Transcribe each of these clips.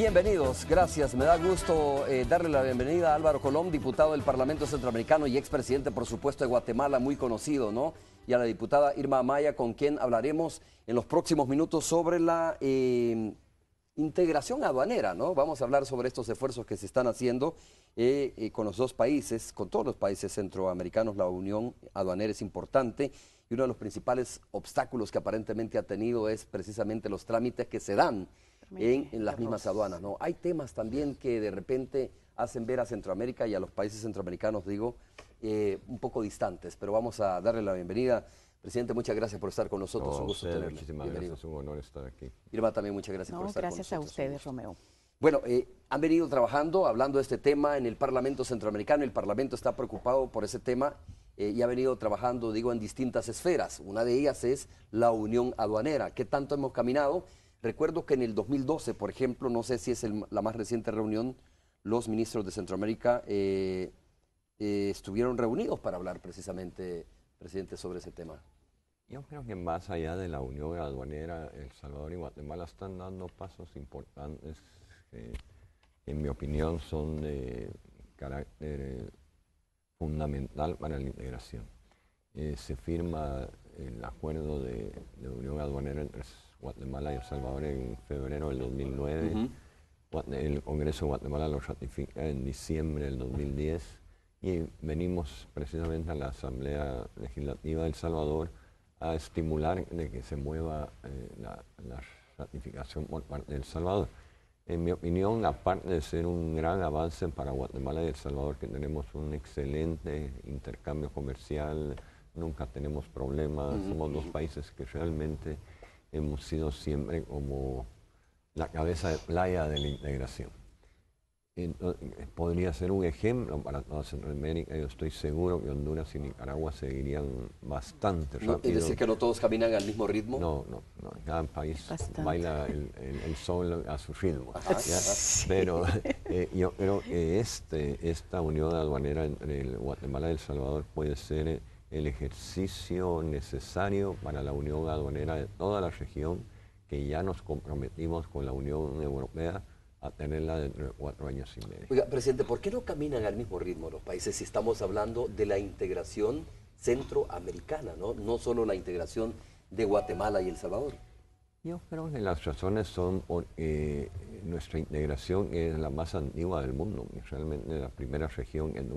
Bienvenidos, gracias. Me da gusto darle la bienvenida a Álvaro Colom, diputado del Parlamento Centroamericano y expresidente, por supuesto, de Guatemala, muy conocido, ¿no? Y a la diputada Irma Amaya, con quien hablaremos en los próximos minutos sobre la integración aduanera, ¿no? Vamos a hablar sobre estos esfuerzos que se están haciendo con los dos países, con todos los países centroamericanos. La unión aduanera es importante y uno de los principales obstáculos que aparentemente ha tenido es precisamente los trámites que se dan en las mismas aduanas, ¿no? Hay temas también que de repente hacen ver a Centroamérica y a los países centroamericanos, digo, un poco distantes, pero vamos a darle la bienvenida. Presidente, muchas gracias por estar con nosotros, un gusto tenerle. Muchísimas gracias, es un honor estar aquí. Irma, también muchas gracias por estar con nosotros. Gracias a ustedes, Romeo. Bueno, han venido trabajando, hablando de este tema en el Parlamento Centroamericano. El Parlamento está preocupado por ese tema y ha venido trabajando, digo, en distintas esferas. Una de ellas es la unión aduanera. ¿Qué tanto hemos caminado? Recuerdo que en el 2012, por ejemplo, no sé si es la más reciente reunión, los ministros de Centroamérica estuvieron reunidos para hablar precisamente, presidente, sobre ese tema. Yo creo que más allá de la unión aduanera, El Salvador y Guatemala están dando pasos importantes que, en mi opinión, son de carácter fundamental para la integración. Se firma el acuerdo de unión aduanera entre Guatemala y El Salvador en febrero del 2009. El Congreso de Guatemala lo ratifica en diciembre del 2010 y venimos precisamente a la Asamblea Legislativa de El Salvador a estimular de que se mueva la ratificación por parte de El Salvador. En mi opinión, aparte de ser un gran avance para Guatemala y El Salvador, que tenemos un excelente intercambio comercial, nunca tenemos problemas, somos dos países que realmente hemos sido siempre como la cabeza de playa de la integración. Entonces, podría ser un ejemplo para toda Centroamérica. Yo estoy seguro que Honduras y Nicaragua seguirían bastante rápido. ¿Es decir, que no todos caminan al mismo ritmo? No. Cada país baila el sol a su ritmo. Pero yo creo que esta unión aduanera entre Guatemala y El Salvador puede ser el ejercicio necesario para la unión aduanera de toda la región, que ya nos comprometimos con la Unión Europea a tenerla dentro de 4 años y medio. Oiga, presidente, ¿por qué no caminan al mismo ritmo los países si estamos hablando de la integración centroamericana, no solo la integración de Guatemala y El Salvador? Yo creo que las razones son porque nuestra integración es la más antigua del mundo, realmente la primera región en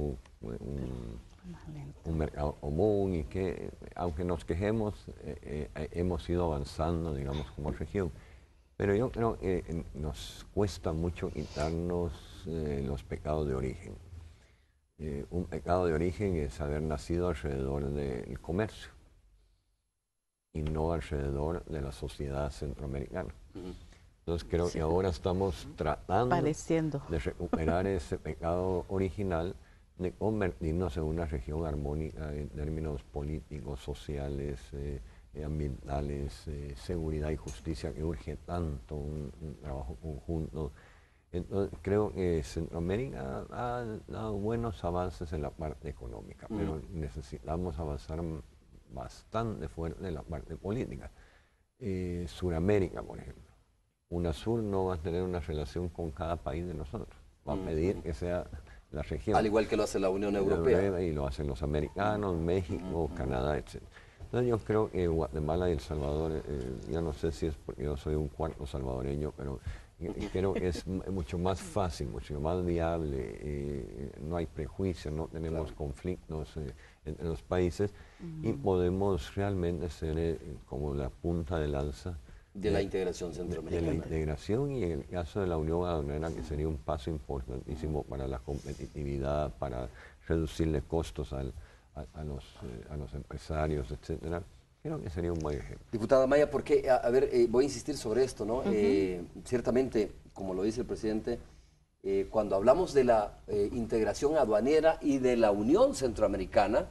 un mercado común, y que aunque nos quejemos, hemos ido avanzando, digamos, como región. Pero yo creo que nos cuesta mucho quitarnos los pecados de origen. Un pecado de origen es haber nacido alrededor del comercio y no alrededor de la sociedad centroamericana. Entonces creo que ahora estamos tratando de recuperar ese pecado original, de convertirnos en una región armónica en términos políticos, sociales, ambientales, seguridad y justicia, que urge tanto un trabajo conjunto. Entonces, creo que Centroamérica ha dado buenos avances en la parte económica, pero necesitamos avanzar bastante fuerte en la parte política. Suramérica, por ejemplo. UNASUR no va a tener una relación con cada país de nosotros. Va a pedir que sea la región. Al igual que lo hace la Unión Europea. Y lo hacen los americanos, México, Canadá, etc. Entonces yo creo que Guatemala y El Salvador, yo no sé si es porque yo soy un cuarto salvadoreño, pero creo que es mucho más fácil, mucho más viable, no hay prejuicios, no tenemos conflictos entre los países y podemos realmente ser como la punta de lanza de la integración centroamericana. De la integración, y en el caso de la unión aduanera, que sería un paso importantísimo para la competitividad, para reducirle costos a los empresarios, etcétera. Creo que sería un buen ejemplo. Diputada Amaya, ¿por qué? A ver, voy a insistir sobre esto, ¿no? Ciertamente, como lo dice el presidente, cuando hablamos de la integración aduanera y de la unión centroamericana,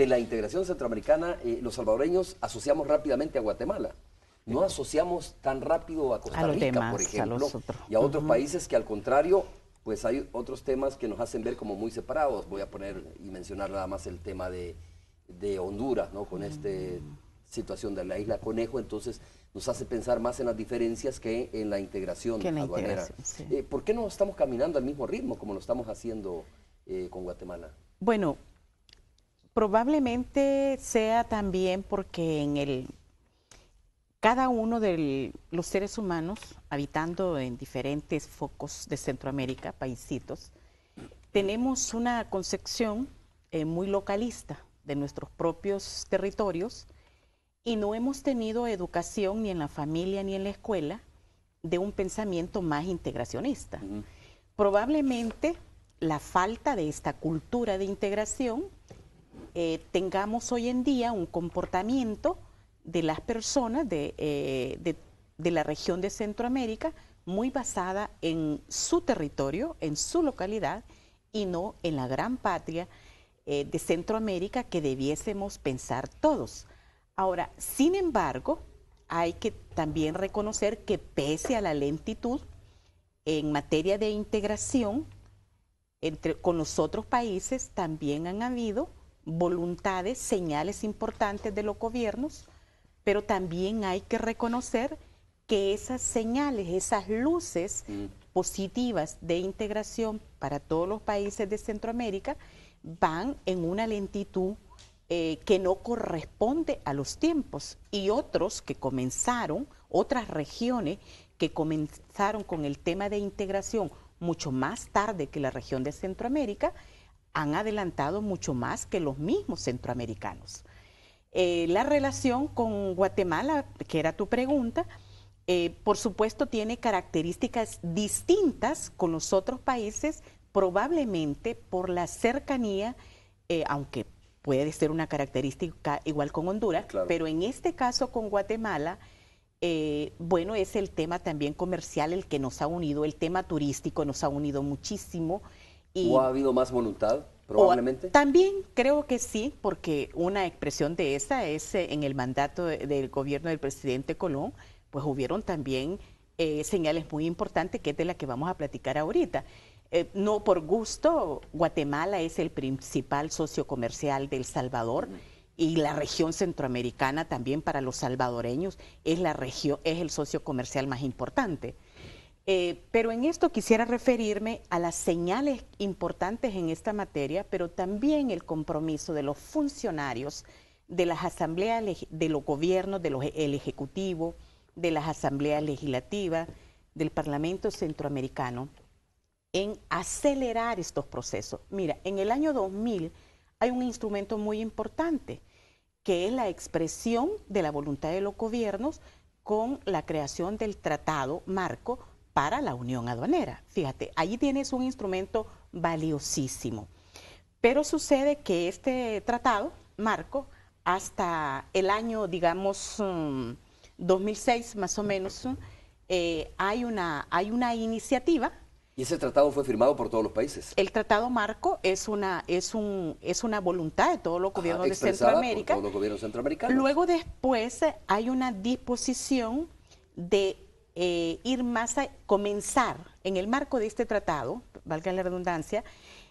los salvadoreños asociamos rápidamente a Guatemala. No asociamos tan rápido a Costa Rica, por ejemplo, y a otros países que al contrario, pues hay otros temas que nos hacen ver como muy separados. Voy a poner y mencionar nada más el tema de Honduras, ¿no? Con esta situación de la isla Conejo. Entonces, nos hace pensar más en las diferencias que en la integración aduanera. Sí. ¿Por qué no estamos caminando al mismo ritmo como lo estamos haciendo con Guatemala? Bueno, probablemente sea también porque cada uno de los seres humanos, habitando en diferentes focos de Centroamérica, paisitos, tenemos una concepción muy localista de nuestros propios territorios y no hemos tenido educación ni en la familia ni en la escuela de un pensamiento más integracionista. Probablemente la falta de esta cultura de integración tengamos hoy en día un comportamiento de las personas de la región de Centroamérica muy basada en su territorio, en su localidad y no en la gran patria de Centroamérica que debiésemos pensar todos. Ahora, sin embargo, hay que también reconocer que pese a la lentitud en materia de integración con los otros países, también han habido voluntades, señales importantes de los gobiernos, pero también hay que reconocer que esas señales, esas luces positivas de integración para todos los países de Centroamérica van en una lentitud que no corresponde a los tiempos, y otros que comenzaron, otras regiones que comenzaron con el tema de integración mucho más tarde que la región de Centroamérica, han adelantado mucho más que los mismos centroamericanos. La relación con Guatemala, que era tu pregunta, por supuesto tiene características distintas con los otros países, probablemente por la cercanía, aunque puede ser una característica igual con Honduras, claro, pero en este caso con Guatemala, bueno, es el tema también comercial el que nos ha unido, el tema turístico nos ha unido muchísimo. ¿O ha habido más voluntad, probablemente? También creo que sí, porque una expresión de esa es en el mandato del gobierno del presidente Colón, pues hubieron también señales muy importantes, que es de la que vamos a platicar ahorita. No por gusto, Guatemala es el principal socio comercial de El Salvador, y la región centroamericana también para los salvadoreños es el socio comercial más importante. Pero en esto quisiera referirme a las señales importantes en esta materia, pero también el compromiso de los funcionarios de las asambleas, de los gobiernos, el Ejecutivo, de las asambleas legislativas, del Parlamento Centroamericano, en acelerar estos procesos. Mira, en el año 2000 hay un instrumento muy importante, que es la expresión de la voluntad de los gobiernos con la creación del Tratado Marco para la Unión Aduanera. Fíjate, allí tienes un instrumento valiosísimo. Pero sucede que este Tratado Marco, hasta el año, digamos, 2006 más o menos, hay una iniciativa. ¿Y ese tratado fue firmado por todos los países? El Tratado Marco es una voluntad de todos los gobiernos de Centroamérica. Por todos los gobiernos centroamericanos. Luego después hay una disposición de comenzar en el marco de este tratado, valga la redundancia,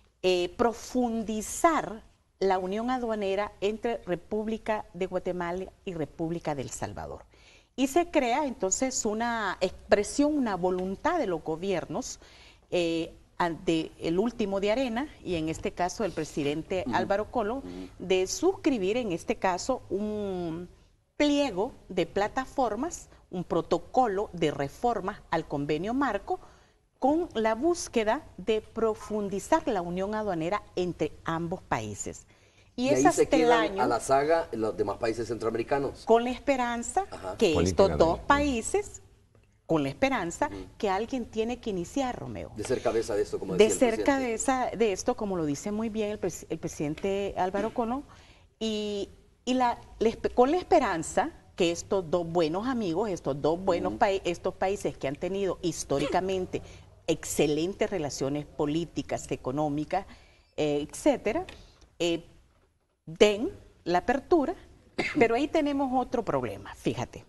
profundizar la unión aduanera entre República de Guatemala y República del Salvador. Y se crea entonces una expresión, una voluntad de los gobiernos, ante el último de Arena, y en este caso el presidente Álvaro Colón, de suscribir en este caso un pliego de plataformas, un protocolo de reformas al convenio marco, con la búsqueda de profundizar la unión aduanera entre ambos países. Y ahí se quedan a la saga los demás países centroamericanos. Con la esperanza que estos dos países, con la esperanza que alguien tiene que iniciar, Romeo. De ser cabeza de esto, como decía el presidente. De cerca de esto, como lo dice muy bien el presidente Álvaro Colón, con la esperanza que estos dos buenos amigos, estos países que han tenido históricamente excelentes relaciones políticas, económicas, etcétera, den la apertura, pero ahí tenemos otro problema, fíjate.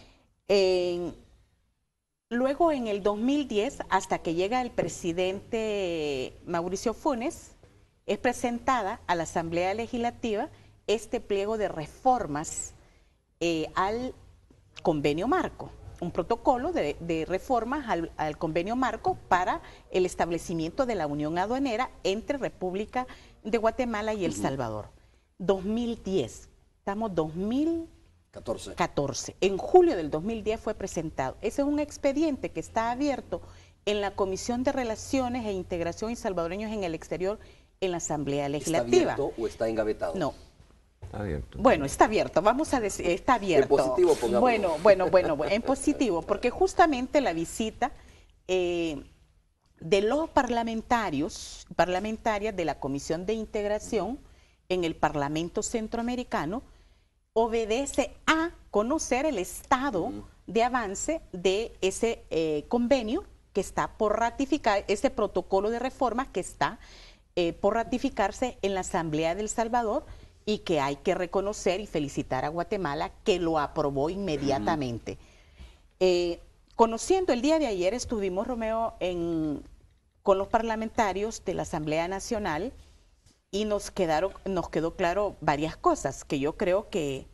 Luego en el 2010, hasta que llega el presidente Mauricio Funes, es presentada a la Asamblea Legislativa este pliego de reformas al convenio marco, un protocolo de reformas al convenio marco para el establecimiento de la unión aduanera entre República de Guatemala y El Salvador. 2010, estamos 2014. En julio del 2010 fue presentado. Ese es un expediente que está abierto en la Comisión de Relaciones e Integración y Salvadoreños en el Exterior en la Asamblea Legislativa. ¿Está abierto o está engavetado? No. Está abierto. Bueno, está abierto, vamos a decir, está abierto. En positivo, pongámoslo. Bueno, en positivo, porque justamente la visita de los parlamentarias de la Comisión de Integración en el Parlamento Centroamericano obedece a conocer el estado de avance de ese convenio que está por ratificar, ese protocolo de reforma que está por ratificarse en la Asamblea de El Salvador y que hay que reconocer y felicitar a Guatemala que lo aprobó inmediatamente. Conociendo el día de ayer estuvimos, Romeo, con los parlamentarios de la Asamblea Nacional y nos quedó claro varias cosas que yo creo que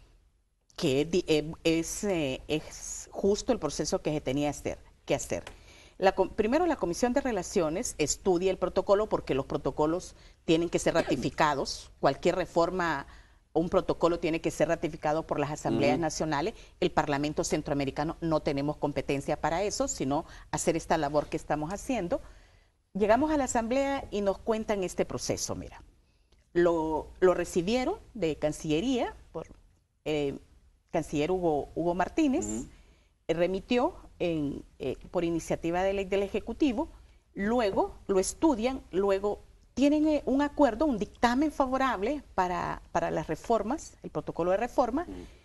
es justo el proceso que se tenía que hacer. Primero, la Comisión de Relaciones estudia el protocolo porque los protocolos tienen que ser ratificados. Cualquier reforma o un protocolo tiene que ser ratificado por las asambleas nacionales. El Parlamento Centroamericano no tenemos competencia para eso, sino hacer esta labor que estamos haciendo. Llegamos a la asamblea y nos cuentan este proceso, mira. Lo recibieron de Cancillería por canciller Hugo Martínez, remitió por iniciativa de ley del Ejecutivo, luego lo estudian, luego tienen un acuerdo, un dictamen favorable para las reformas, el protocolo de reforma,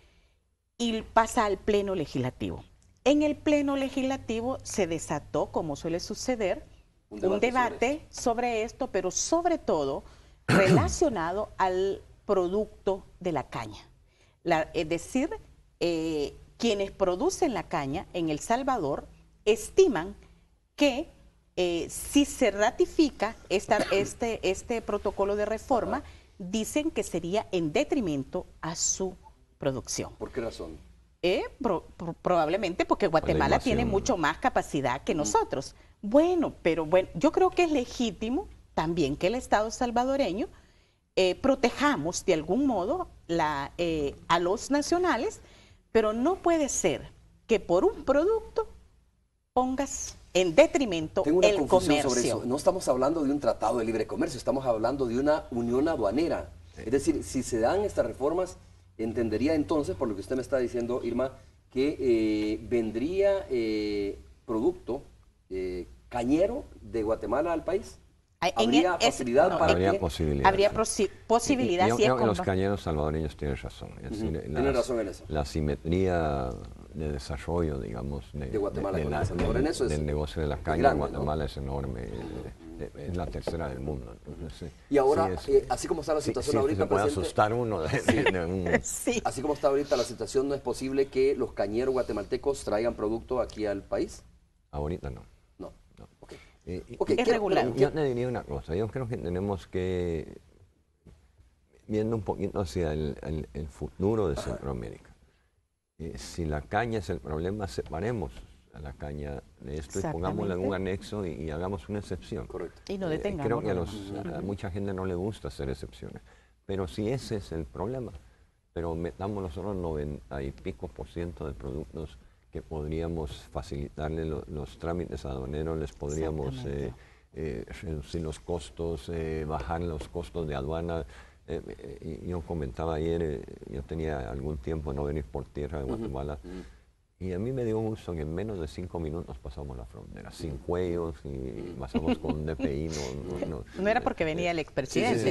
y pasa al Pleno Legislativo. En el Pleno Legislativo se desató, como suele suceder, un debate sobre esto, pero sobre todo relacionado al producto de la caña. Es decir, quienes producen la caña en El Salvador estiman que si se ratifica este protocolo de reforma, dicen que sería en detrimento a su producción. ¿Por qué razón? Probablemente porque Guatemala tiene mucho más capacidad que nosotros. Bueno, yo creo que es legítimo también que el Estado salvadoreño protejamos de algún modo a los nacionales, pero no puede ser que por un producto pongas en detrimento el comercio. Sobre eso. No estamos hablando de un tratado de libre comercio, estamos hablando de una unión aduanera. Es decir, si se dan estas reformas, entendería entonces, por lo que usted me está diciendo, Irma, que vendría producto cañero de Guatemala al país. ¿Habría facilidad para habría posibilidad? Habría posibilidad. Yo creo que los cañeros salvadoreños tienen razón. Es decir, tienen razón en eso. La simetría de desarrollo, digamos, de Guatemala del negocio de la caña en Guatemala, ¿no? Es enorme. Es la tercera del mundo. Entonces, y ahora, sí así como está la situación ahorita, se puede asustar uno. Sí. Así como está ahorita la situación, ¿no es posible que los cañeros guatemaltecos traigan producto aquí al país? Ahorita no. No. Okay. Es regular. Yo te diría una cosa. Yo creo que tenemos que, viendo un poquito hacia el futuro de Centroamérica, si la caña es el problema, separemos a la caña de esto y pongámosla en un anexo y hagamos una excepción. Correcto. Y no detengamos. Creo que a mucha gente no le gusta hacer excepciones. Pero si ese es el problema, pero metamos nosotros 90 y pico % de productos que podríamos facilitarle los trámites aduaneros, les podríamos reducir los costos, bajar los costos de aduana. Yo comentaba ayer, yo tenía algún tiempo no venir por tierra de Guatemala, y a mí me dio gusto que en menos de 5 minutos pasamos la frontera, sin cuellos, y pasamos con un DPI. No era porque venía el expresidente.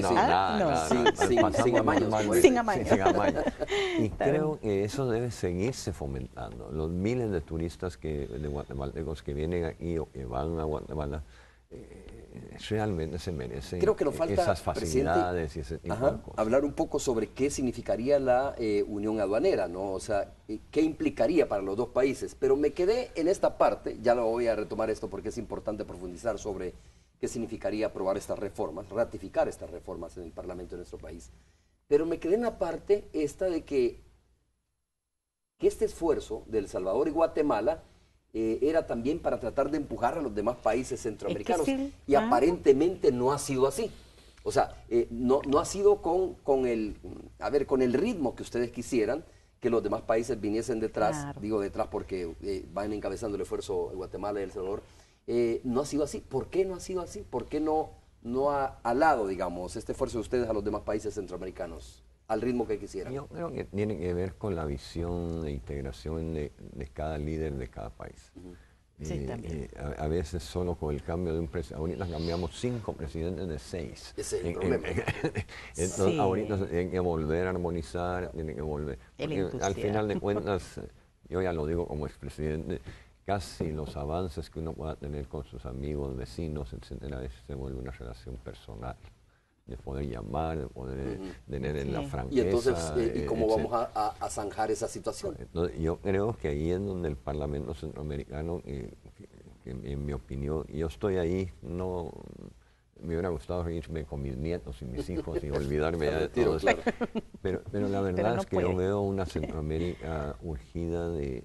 Sin amaños. Sin amaños. Y creo que eso debe seguirse fomentando. Los miles de turistas de guatemaltecos que vienen aquí o que van a Guatemala, realmente se merecen esas facilidades y ese tipo de cosas. Hablar un poco sobre qué significaría la unión aduanera, ¿no? O sea, qué implicaría para los dos países. Pero me quedé en esta parte, ya lo voy a retomar esto porque es importante profundizar sobre qué significaría aprobar estas reformas, ratificar estas reformas en el Parlamento de nuestro país. Pero me quedé en la parte esta de que que este esfuerzo de El Salvador y Guatemala era también para tratar de empujar a los demás países centroamericanos. sí, y aparentemente no ha sido así. O sea, no ha sido con el ritmo que ustedes quisieran que los demás países viniesen detrás. Claro. Digo detrás porque van encabezando el esfuerzo Guatemala y El Salvador. No ha sido así. ¿Por qué no ha sido así? ¿Por qué no ha alado, digamos, este esfuerzo de ustedes a los demás países centroamericanos al ritmo que quisieran? Yo creo que tiene que ver con la visión de integración de cada líder de cada país. Sí, también. A veces solo con el cambio de un presidente, ahorita cambiamos 5 presidentes de 6. Ese es el problema. Entonces, Sí. ahorita se tienen que volver a armonizar, tienen que volver. El Porque al entusiasmo. final de cuentas, yo ya lo digo como expresidente, casi los avances que uno pueda tener con sus amigos, vecinos, etcétera, a veces se vuelve una relación personal, de poder llamar, de poder tener en la Sí. franqueza. Y entonces, ¿y cómo vamos etcétera. a zanjar esa situación? Entonces, yo creo que ahí es donde el Parlamento Centroamericano, que en mi opinión, yo estoy ahí, no me hubiera gustado reírme con mis nietos y mis hijos y olvidarme ya de Retiro, todo eso. claro. Pero la verdad no es que yo puede. veo una Centroamérica urgida de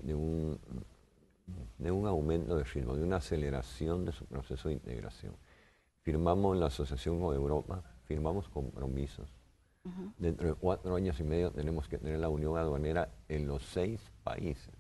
un aumento de ritmo, de una aceleración de su proceso de integración. Firmamos la asociación con Europa, firmamos compromisos. Dentro de 4 años y medio tenemos que tener la unión aduanera en los 6 países.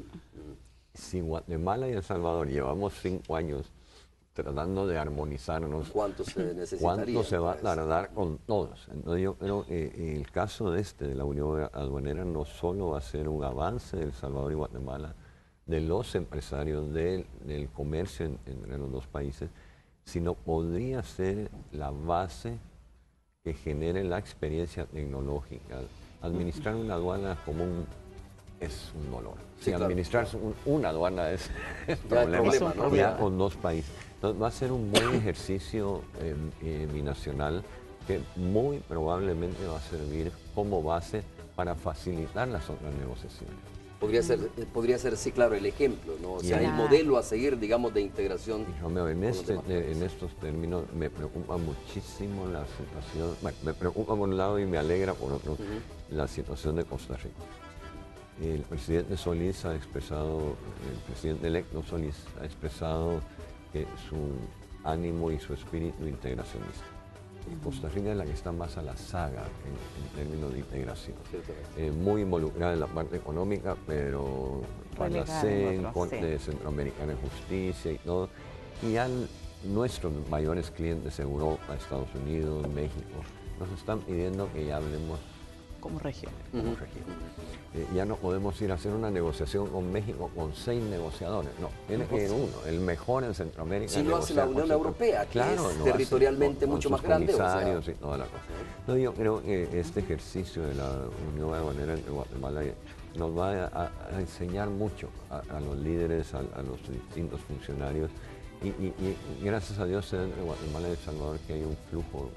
Si Guatemala y El Salvador llevamos 5 años tratando de armonizarnos, ¿Cuánto se necesitaría? ¿cuánto se va a para eso? tardar con todos? Entonces yo creo que el caso de la unión aduanera no solo va a ser un avance de El Salvador y Guatemala, de los empresarios, del comercio entre los dos países, sino podría ser la base que genere la experiencia tecnológica. Administrar una aduana común es un dolor. Sí, Si claro. administrar una aduana es Ya es problema, problema, ¿no? ya con 2 países. Entonces va a ser un buen ejercicio binacional que muy probablemente va a servir como base para facilitar las otras negociaciones. Podría ser, sí, claro, el ejemplo, ¿no? O sea, Ya. el modelo a seguir, digamos, de integración. Y, Romeo, en, con los demás países. en estos términos me preocupa muchísimo la situación, bueno, me preocupa por un lado y me alegra por otro, la situación de Costa Rica. El presidente Solís ha expresado, el presidente electo Solís ha expresado que su ánimo y su espíritu integracionista. Costa Rica es la que está más a la saga en términos de integración. Muy involucrada en la parte económica, pero Relegada en en otro, Corte sí. Centroamericana de Justicia y todo. Y ya nuestros mayores clientes, Europa, Estados Unidos, México, nos están pidiendo que ya hablemos Como región. como región. Ya no podemos ir a hacer una negociación con México con 6 negociadores. No, tiene que ir uno, el mejor en Centroamérica. Si lo hace la Unión Europea, que es lo hace territorialmente con mucho sus más grande. O sea, comisarios y toda la cosa. No, yo creo que este ejercicio de la Unión Aduanera entre Guatemala nos va a enseñar mucho a los líderes, a los distintos funcionarios. Y gracias a Dios se da entre Guatemala y El Salvador que hay un flujo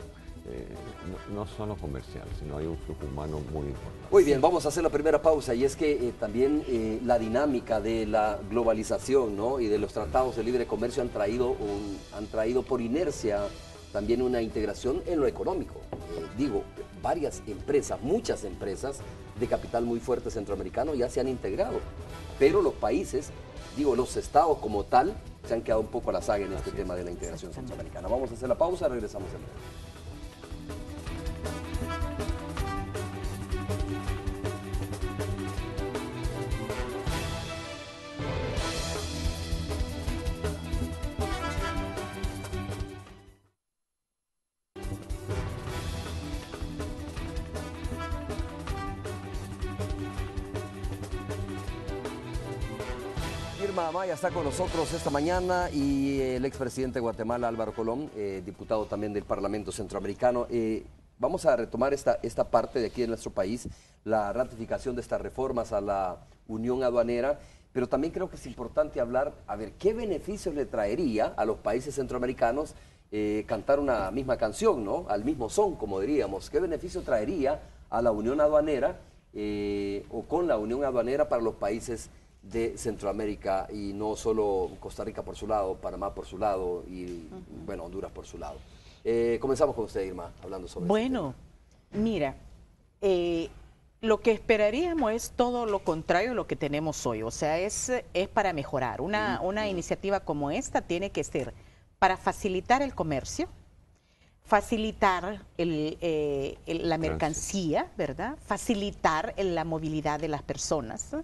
no solo comercial, sino hay un flujo humano muy importante. Muy bien, vamos a hacer la primera pausa y es que también la dinámica de la globalización, ¿no? Y de los tratados de libre comercio han traído por inercia también una integración en lo económico. Varias empresas, muchas empresas de capital muy fuerte centroamericano ya se han integrado, pero los países, los estados como tal, se han quedado un poco a la saga en este tema de la integración centroamericana. Vamos a hacer la pausa, regresamos en breve. Irma Amaya está con nosotros esta mañana y el expresidente de Guatemala, Álvaro Colón, diputado también del Parlamento Centroamericano. Vamos a retomar esta parte de aquí en nuestro país, la ratificación de estas reformas a la Unión Aduanera, pero también creo que es importante hablar, a ver, ¿qué beneficios le traería a los países centroamericanos cantar una misma canción, ¿no? Al mismo son, como diríamos? ¿Qué beneficio traería a la Unión Aduanera o con la Unión Aduanera para los países de Centroamérica y no solo Costa Rica por su lado, Panamá por su lado y, bueno, Honduras por su lado? Comenzamos con usted, Irma, hablando sobre Bueno, mira, Lo que esperaríamos es todo lo contrario de lo que tenemos hoy, o sea, es para mejorar. Una iniciativa como esta tiene que ser para facilitar el comercio, facilitar la mercancía, ¿verdad? Facilitar la movilidad de las personas.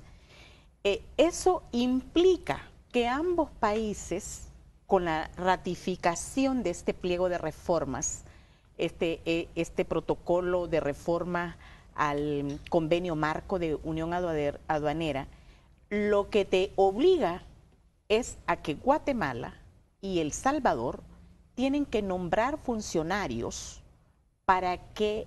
Eso implica que ambos países, con la ratificación de este pliego de reformas, este protocolo de reforma al convenio marco de Unión Aduanera, lo que te obliga es a que Guatemala y El Salvador tienen que nombrar funcionarios para que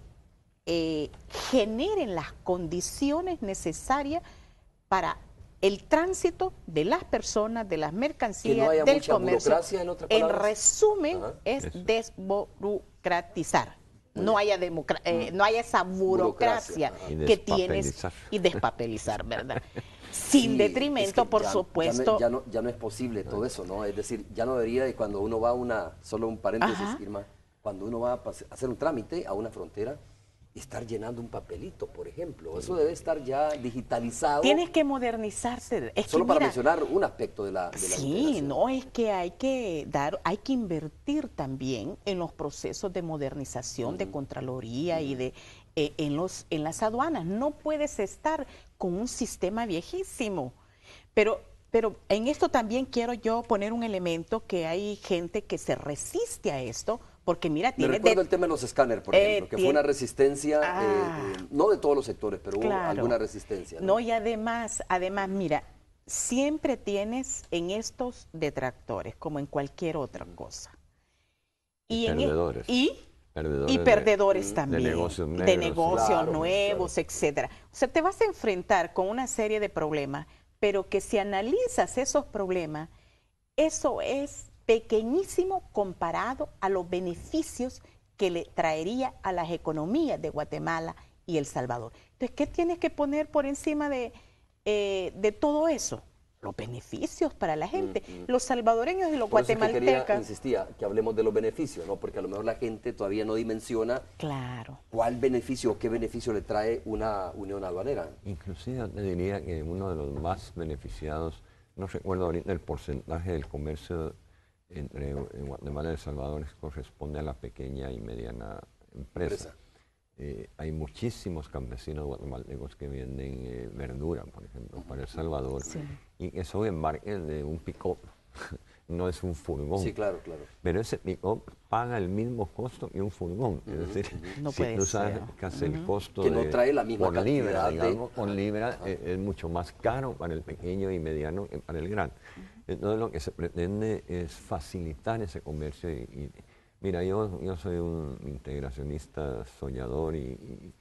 generen las condiciones necesarias para el tránsito de las personas, de las mercancías, que no haya del mucha comercio. burocracia, en otras En palabras. resumen, Ajá. es Eso. desburocratizar. No haya, no haya esa burocracia Burocracia, que tienes despapelizar. y despapelizar, ¿verdad? Sin Sí, detrimento, es que por ya- supuesto. ya no es posible todo eso, ¿no? Es decir, ya no debería, y cuando uno va a solo un paréntesis, Ajá. Irma, cuando uno va a hacer un trámite a una frontera, estar llenando un papelito, por ejemplo. Eso debe estar ya digitalizado, Tienes que modernizarse. Es solo que para mira, mencionar un aspecto de la sí, integración. no, es que hay que invertir también en los procesos de modernización de Contraloría y en las aduanas. No puedes estar con un sistema viejísimo. Pero en esto también quiero yo poner un elemento que hay gente que se resiste a esto, porque mira, Me tiene recuerdo el tema de los escáneres, por ejemplo, que fue una resistencia, Ah. no de todos los sectores, pero hubo Claro. alguna resistencia. No, y además, mira, siempre tienes en estos detractores, como en cualquier otra cosa. Y en perdedores. y Perdedores perdedores de también. negocios De negros. negocios Claro, nuevos, etcétera. O sea, te vas a enfrentar con una serie de problemas, pero que si analizas esos problemas, eso es pequeñísimo comparado a los beneficios que le traería a las economías de Guatemala y El Salvador. Entonces, ¿qué tienes que poner por encima de todo eso? Los beneficios para la gente. Los salvadoreños y los Por eso es que quería, guatemaltecas. insistía, que hablemos de los beneficios, ¿no? Porque a lo mejor la gente todavía no dimensiona Claro. cuál beneficio o qué beneficio le trae una unión aduanera. Inclusive te diría que uno de los más beneficiados, no recuerdo ahorita el porcentaje del comercio entre Guatemala y El Salvador, corresponde a la pequeña y mediana empresa. Hay muchísimos campesinos guatemaltecos que venden verdura, por ejemplo, para El Salvador, Sí. y que son embarques de un pick-up, no es un furgón. Sí, claro, claro. Pero ese pick-up paga el mismo costo que un furgón. Es decir, No si puede tú ser. sacas el costo Que no trae la misma por libra, cantidad de- digamos, por libra es mucho más caro para el pequeño y mediano que para el grande. Entonces lo que se pretende es facilitar ese comercio. Mira, yo soy un integracionista soñador y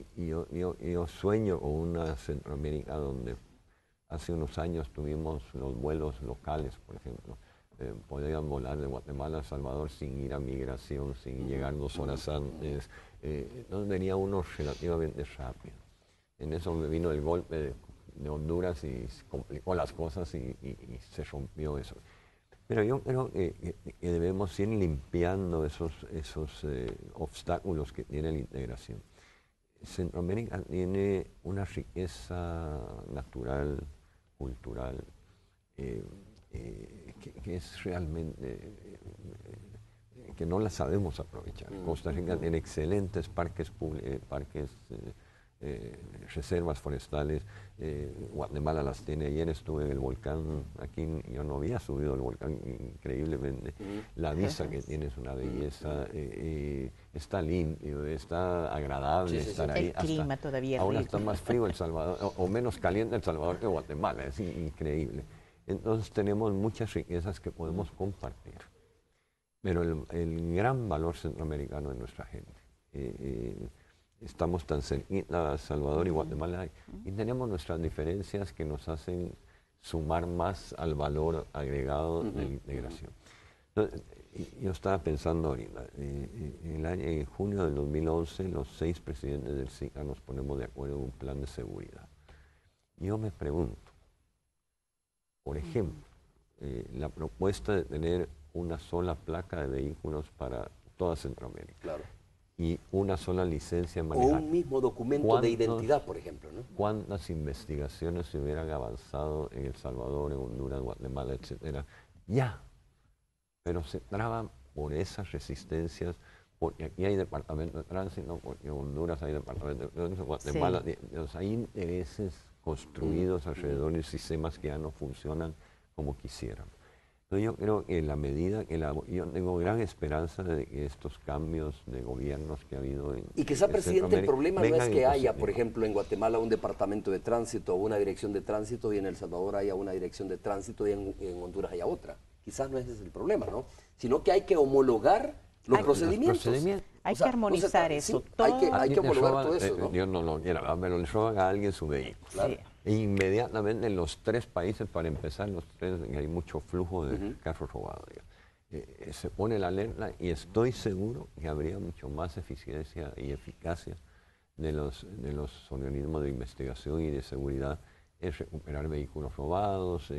yo sueño con una Centroamérica donde hace unos años tuvimos los vuelos locales, por ejemplo. Podían volar de Guatemala a El Salvador sin ir a migración, sin llegar 2 horas antes. Entonces venía uno relativamente rápido. En eso me vino el golpe de Honduras y se complicó las cosas y se rompió eso. Pero yo creo que debemos ir limpiando esos obstáculos que tiene la integración. Centroamérica tiene una riqueza natural, cultural, que es realmente, que no la sabemos aprovechar. Costa Rica tiene excelentes parques reservas forestales, Guatemala las tiene. Ayer estuve en el volcán, aquí yo no había subido el volcán increíblemente. La vista que tiene es una belleza, está limpio, está agradable estar ahí. El clima todavía es ahora rico. está más frío El Salvador, o menos caliente El Salvador que Guatemala, es increíble. Entonces tenemos muchas riquezas que podemos compartir. Pero el gran valor centroamericano es nuestra gente. Estamos tan cerquita a Salvador y Guatemala y tenemos nuestras diferencias que nos hacen sumar más al valor agregado de la integración. Entonces, yo estaba pensando ahorita, en junio del 2011 los 6 presidentes del SICA nos ponemos de acuerdo en un plan de seguridad. Yo me pregunto, por ejemplo, la propuesta de tener una sola placa de vehículos para toda Centroamérica. Claro. y una sola licencia O manejar. un mismo documento de identidad, por ejemplo, ¿no? ¿Cuántas investigaciones se hubieran avanzado en El Salvador, en Honduras, Guatemala, etcétera? Ya, pero se traban por esas resistencias, porque aquí hay departamento de tránsito, porque en Honduras hay departamento de tránsito, Guatemala, hay intereses construidos alrededor de sistemas que ya no funcionan como quisieran. Entonces yo creo que en la medida que yo tengo gran esperanza de que estos cambios de gobiernos que ha habido y quizá, presidente, el problema no es que haya, por positivo. ejemplo, en Guatemala un departamento de tránsito o una dirección de tránsito y en El Salvador haya una dirección de tránsito y en Honduras haya otra. Quizás no ese es el problema, ¿no? Sino que hay que homologar los procedimientos. Hay que armonizar eso. Sí, hay que homologar todo eso, ¿no? Dios no lo quiera, pero le roban a alguien su vehículo. Claro. E inmediatamente en los 3 países, para empezar, los 3 hay mucho flujo de carros robados. Se pone la alerta y estoy seguro que habría mucho más eficiencia y eficacia de los organismos de investigación y de seguridad en recuperar vehículos robados,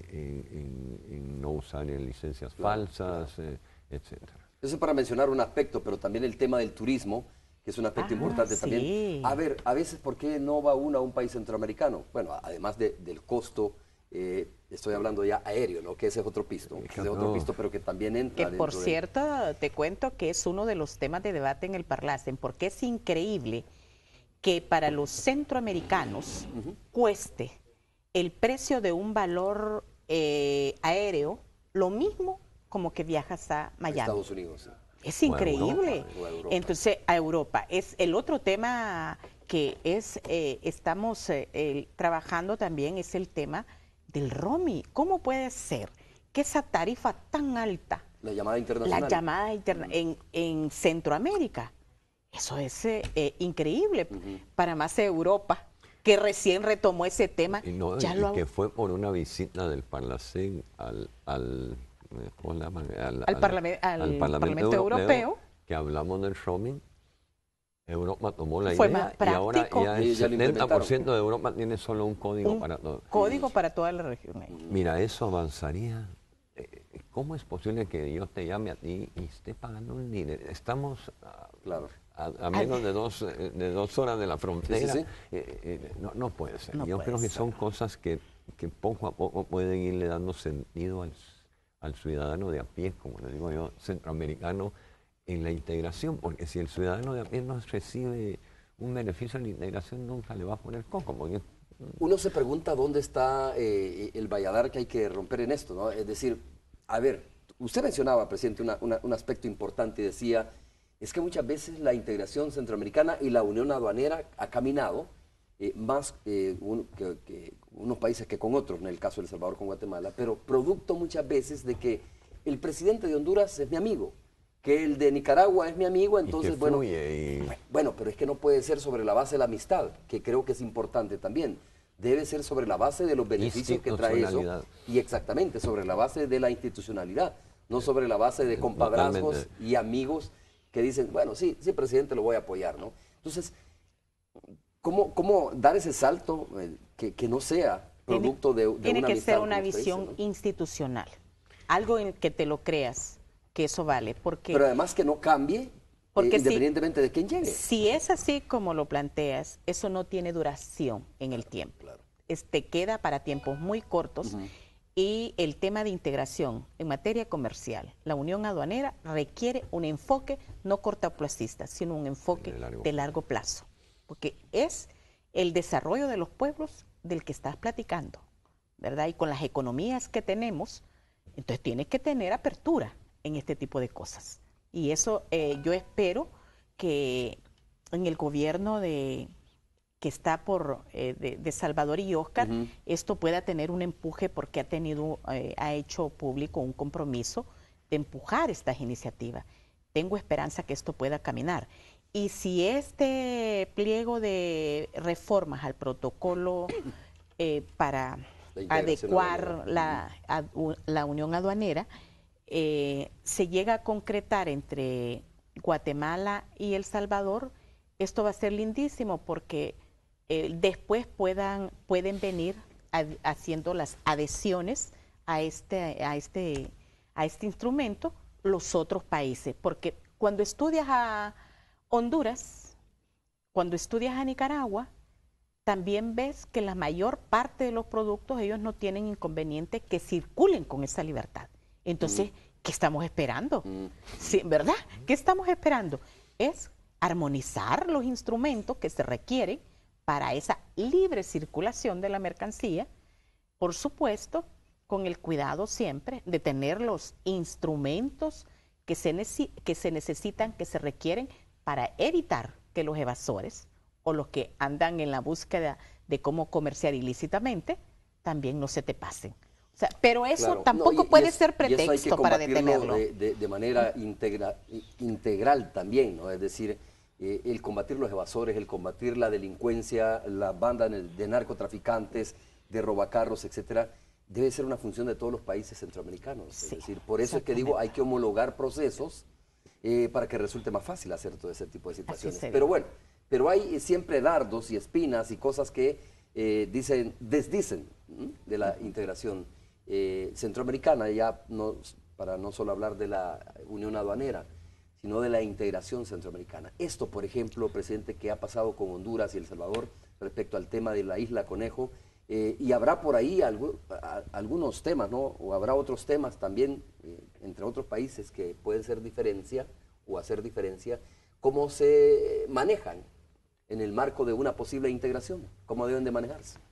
en no usar licencias falsas, etcétera. Eso es para mencionar un aspecto, pero también el tema del turismo, que es un aspecto importante también. A ver, a veces, ¿por qué no va uno a un país centroamericano? Bueno, además del costo, estoy hablando ya aéreo, ¿no? Que ese es otro pisto, pero que también entra. Que por cierto, te cuento que es uno de los temas de debate en el Parlacen, porque es increíble que para los centroamericanos cueste el precio de un valor aéreo lo mismo como que viajas a Miami. Estados Unidos. Sí. Es increíble. O a Europa. Entonces, a Europa. Es el otro tema que estamos trabajando también, es el tema del roaming. ¿Cómo puede ser que esa tarifa tan alta, la llamada internacional, en Centroamérica, eso es increíble? Para más Europa, que recién retomó ese tema. Que fue por una visita del Parlacén al Parlamento Europeo, que hablamos del roaming. Europa tomó la idea y ahora ya el 70% de Europa tiene solo un código para todo. Código para toda la región. Mira, eso avanzaría. ¿Cómo es posible que yo te llame a ti y esté pagando un dinero? Estamos a menos de 2 horas de la frontera. No puede ser. Yo creo que son cosas que poco a poco pueden irle dando sentido al ciudadano de a pie, como le digo yo, centroamericano, en la integración, porque si el ciudadano de a pie no recibe un beneficio en la integración, nunca le va a poner coco. Porque uno se pregunta dónde está el valladar que hay que romper en esto, ¿no? Es decir, a ver, usted mencionaba, presidente, un aspecto importante y decía, es que muchas veces la integración centroamericana y la unión aduanera ha caminado más que unos países que con otros, en el caso de El Salvador con Guatemala, pero producto muchas veces de que el presidente de Honduras es mi amigo, que el de Nicaragua es mi amigo, entonces, bueno, pero es que no puede ser sobre la base de la amistad, que creo que es importante también. Debe ser sobre la base de los beneficios que trae eso, y exactamente, sobre la base de la institucionalidad, no sobre la base de compadrazgos y amigos que dicen, bueno, sí, presidente, lo voy a apoyar, ¿no? Entonces, ¿cómo dar ese salto que no sea producto de una amistad? Tiene que ser una visión institucional, algo en que te lo creas, que eso vale. Pero además que no cambie, independientemente de quién llegue. Si es así como lo planteas, eso no tiene duración en el tiempo. Claro. Te queda para tiempos muy cortos. Y el tema de integración en materia comercial, la unión aduanera requiere un enfoque no cortoplacista, sino un enfoque de largo plazo. Porque es el desarrollo de los pueblos del que estás platicando, ¿verdad? Y con las economías que tenemos, entonces tienes que tener apertura en este tipo de cosas. Y eso yo espero que en el gobierno que está de Salvador y Óscar, esto pueda tener un empuje, porque ha hecho público un compromiso de empujar estas iniciativas. Tengo esperanza que esto pueda caminar. Y si este pliego de reformas al protocolo para adecuar la unión aduanera se llega a concretar entre Guatemala y El Salvador, esto va a ser lindísimo, porque después pueden venir haciendo las adhesiones a este instrumento los otros países, porque cuando estudias a Honduras, cuando estudias a Nicaragua, también ves que la mayor parte de los productos ellos no tienen inconveniente que circulen con esa libertad. Entonces, ¿qué estamos esperando? Sí, ¿verdad? ¿Qué estamos esperando? Es armonizar los instrumentos que se requieren para esa libre circulación de la mercancía, por supuesto, con el cuidado siempre de tener los instrumentos que se necesitan, que se requieren para evitar que los evasores o los que andan en la búsqueda de cómo comerciar ilícitamente también no se te pasen. O sea, pero eso Claro, tampoco puede ser y eso hay que pretexto para detenerlo. de manera integral también, ¿no? Es decir, el combatir los evasores, el combatir la delincuencia, las bandas de narcotraficantes, de robacarros, etcétera, debe ser una función de todos los países centroamericanos. Sí, es decir, por eso es que digo, hay que homologar procesos para que resulte más fácil hacer todo ese tipo de situaciones. Pero bueno, pero hay siempre dardos y espinas y cosas que desdicen de la integración centroamericana, ya no, para no solo hablar de la Unión Aduanera, sino de la integración centroamericana. Esto, por ejemplo, presidente, que ha pasado con Honduras y El Salvador respecto al tema de la Isla Conejo, y habrá por ahí algunos temas, ¿no? O habrá otros temas también, entre otros países, que pueden ser diferencia o hacer diferencia, cómo se manejan en el marco de una posible integración, cómo deben de manejarse.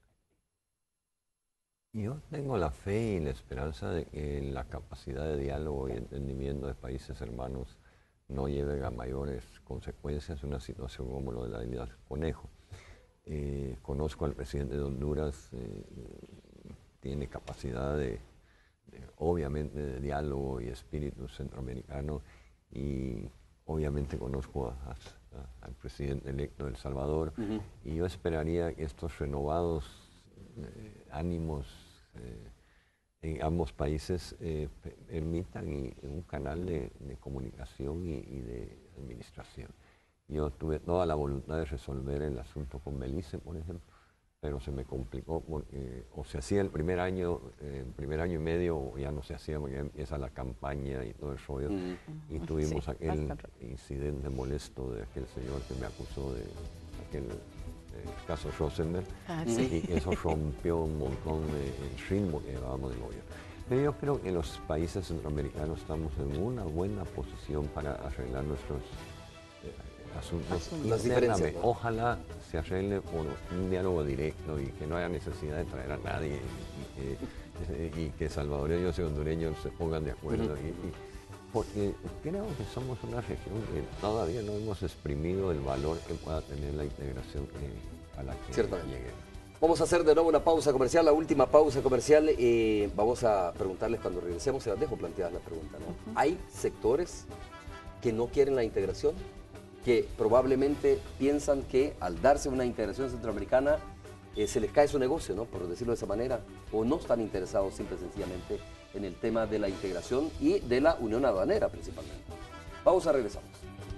Yo tengo la fe y la esperanza de que la capacidad de diálogo y entendimiento de países hermanos no lleven a mayores consecuencias una situación como lo de la Isla Conejo. Conozco al presidente de Honduras, tiene capacidad obviamente de diálogo y espíritu centroamericano, y obviamente conozco al presidente electo de El Salvador, y yo esperaría que estos renovados ánimos en ambos países permitan un canal de comunicación y de administración. Yo tuve toda la voluntad de resolver el asunto con Belice, por ejemplo, pero se me complicó porque o se hacía el primer año y medio, o ya no se hacía porque ya empieza la campaña y todo el rollo. Y tuvimos aquel incidente molesto de aquel señor que me acusó de aquel caso Rosenberg, y eso rompió un montón el ritmo que llevábamos del gobierno. Pero yo creo que los países centroamericanos estamos en una buena posición para arreglar nuestros asuntos internamente. Ojalá se arregle por un diálogo directo y que no haya necesidad de traer a nadie y que salvadoreños y hondureños se pongan de acuerdo. Porque creo que somos una región que todavía no hemos exprimido el valor que pueda tener la integración a la que lleguemos. Vamos a hacer de nuevo una pausa comercial, la última pausa comercial. Vamos a preguntarles cuando regresemos, se las dejo planteadas la pregunta, ¿no? ¿Hay sectores que no quieren la integración, que probablemente piensan que al darse una integración centroamericana se les cae su negocio, ¿no? Por decirlo de esa manera, o no están interesados simple y sencillamente en el tema de la integración y de la unión aduanera principalmente? Pausa, regresamos.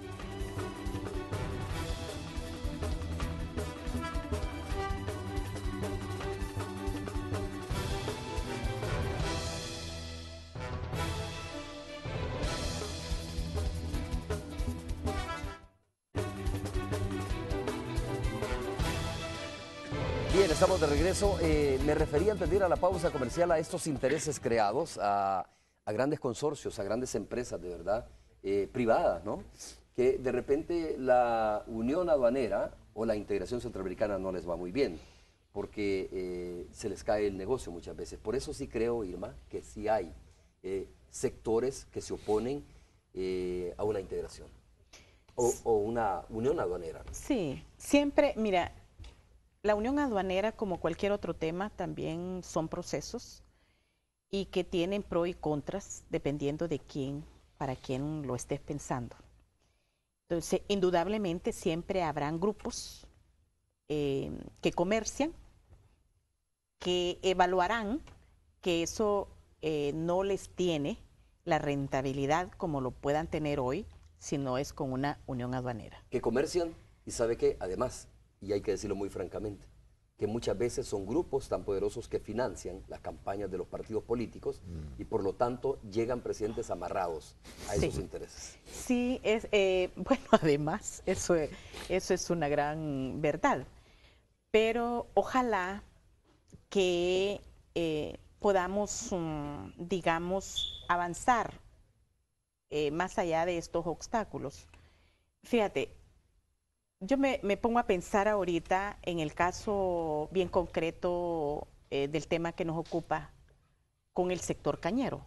Bien, estamos de regreso. Me refería al pedir a la pausa comercial a estos intereses creados, a grandes consorcios, a grandes empresas de verdad, privadas, ¿no? Que de repente la unión aduanera o la integración centroamericana no les va muy bien, porque se les cae el negocio muchas veces. Por eso sí creo, Irma, que sí hay sectores que se oponen a una integración o una unión aduanera, ¿no? Sí, siempre, mira, la unión aduanera, como cualquier otro tema, también son procesos y que tienen pros y contras dependiendo de quién, para quién lo estés pensando. Entonces, indudablemente siempre habrán grupos que comercian, que evaluarán que eso no les tiene la rentabilidad como lo puedan tener hoy, si no es con una unión aduanera. Que comercian y sabe que además, y hay que decirlo muy francamente, que muchas veces son grupos tan poderosos que financian las campañas de los partidos políticos y por lo tanto llegan presidentes amarrados a esos intereses. Sí, bueno, además, eso es una gran verdad. Pero ojalá que podamos, digamos, avanzar más allá de estos obstáculos. Fíjate, yo me pongo a pensar ahorita en el caso bien concreto del tema que nos ocupa con el sector cañero.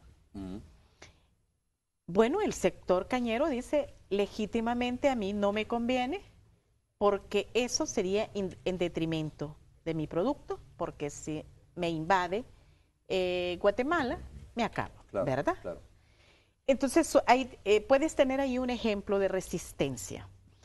Bueno, el sector cañero dice, legítimamente a mí no me conviene porque eso sería en detrimento de mi producto, porque si me invade Guatemala, me acabo, Claro, ¿verdad? claro. Entonces, puedes tener ahí un ejemplo de resistencia.